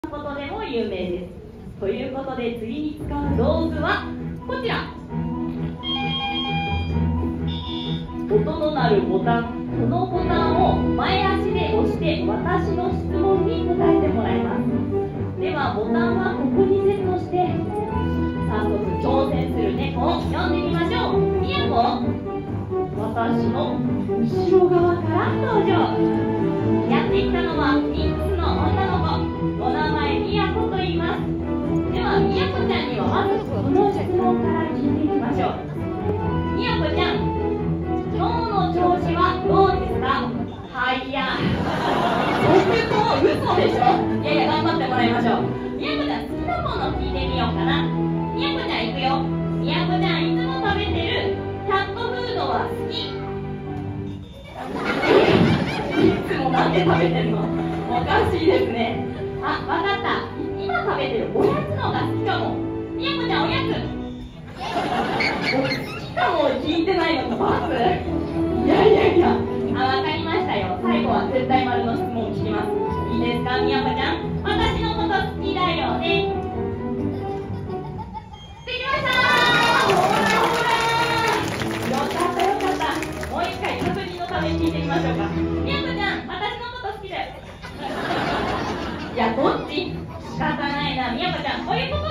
ことでも有名です。ということで次に使う道具はこちら。音の鳴るボタン。このボタンを前足で押して私の質問に答えてもらいます。ではボタンはここにセットして、早速挑戦する猫を呼んでみましょう。みやこ、私の後ろ側から登場。やってきたのは3つの女の子。お名前みやこと言います。ではみやこちゃんにはまずこの質問から聞いていきましょう。みやこちゃん、今日の調子はどうですか？はいや。僕も嘘でしょ。いやいや、頑張ってもらいましょう。みやこちゃん、好きなもの聞いてみようかな。みやこちゃんいくよ。みやこちゃん、いつも食べてるキャットフードは好き？いつもなんで食べてんの？おかしいですね。あ、わかった。今食べてるおやつのが好きかも。みやこちゃん、おやつ好きかも聞いてないのか、パス。いやいやいや、わかりましたよ。最後は絶対丸の質問を聞きます。いいですか、みやこちゃん。私のこと好きだよね。できましたー。ほらほら、よかったよかった。もう一回確認のために聞いてみましょうか。みやこちゃん、私のこと好きだよ。いや、どっち？仕方ないな、みやこちゃん。こういうこと